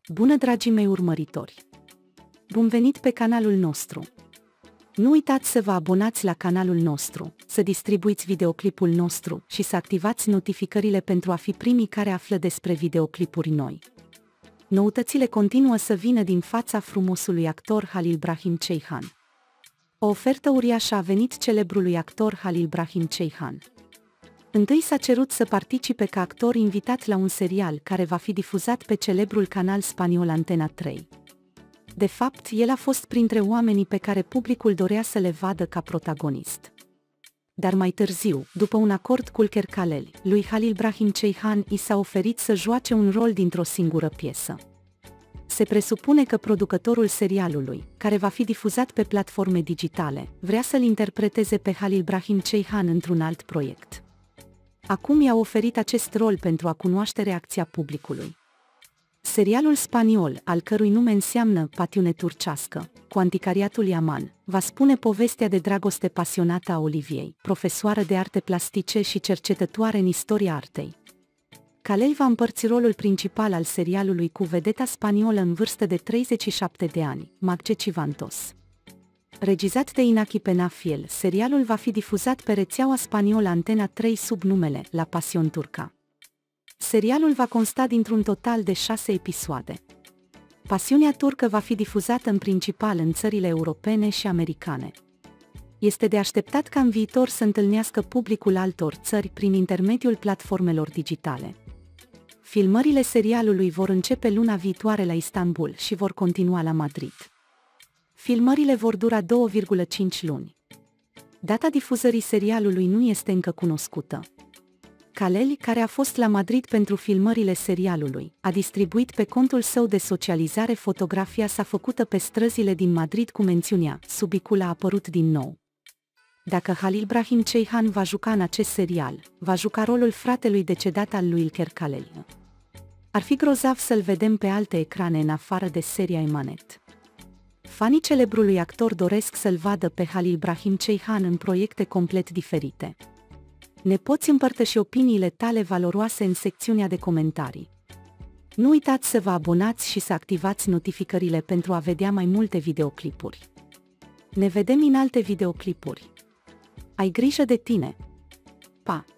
Bună, dragii mei urmăritori! Bun venit pe canalul nostru! Nu uitați să vă abonați la canalul nostru, să distribuiți videoclipul nostru și să activați notificările pentru a fi primii care află despre videoclipuri noi. Noutățile continuă să vină din fața frumosului actor Halil Brahim Ceyhan. O ofertă uriașă a venit celebrului actor Halil Brahim Ceyhan. Întâi s-a cerut să participe ca actor invitat la un serial care va fi difuzat pe celebrul canal spaniol Antena 3. De fapt, el a fost printre oamenii pe care publicul dorea să le vadă ca protagonist. Dar mai târziu, după un acord cu Ulker Khalel, lui Halil Brahim Ceyhan i s-a oferit să joace un rol dintr-o singură piesă. Se presupune că producătorul serialului, care va fi difuzat pe platforme digitale, vrea să-l interpreteze pe Halil Brahim Ceyhan într-un alt proiect. Acum i-a oferit acest rol pentru a cunoaște reacția publicului. Serialul spaniol, al cărui nume înseamnă pasiune turcească, cu anticariatul Yaman, va spune povestea de dragoste pasionată a Oliviei, profesoară de arte plastice și cercetătoare în istoria artei. Khalel va împărți rolul principal al serialului cu vedeta spaniolă în vârstă de 37 de ani, Magge Civantos. Regizat de Inaki Penafiel, serialul va fi difuzat pe rețeaua spaniolă Antena 3 sub numele La Pasión Turca. Serialul va consta dintr-un total de 6 episoade. Pasiunea turcă va fi difuzată în principal în țările europene și americane. Este de așteptat ca în viitor să întâlnească publicul altor țări prin intermediul platformelor digitale. Filmările serialului vor începe luna viitoare la Istanbul și vor continua la Madrid. Filmările vor dura 2,5 luni. Data difuzării serialului nu este încă cunoscută. Khalel, care a fost la Madrid pentru filmările serialului, a distribuit pe contul său de socializare fotografia sa făcută pe străzile din Madrid cu mențiunea "Subicul a apărut din nou". Dacă Halil Brahim Ceyhan va juca în acest serial, va juca rolul fratelui decedat al lui Ulker Khalel. Ar fi grozav să-l vedem pe alte ecrane în afară de seria Emanet. Fanii celebrului actor doresc să-l vadă pe Halil Brahim Ceyhan în proiecte complet diferite. Ne poți împărtăși opiniile tale valoroase în secțiunea de comentarii. Nu uitați să vă abonați și să activați notificările pentru a vedea mai multe videoclipuri. Ne vedem în alte videoclipuri. Ai grijă de tine! Pa!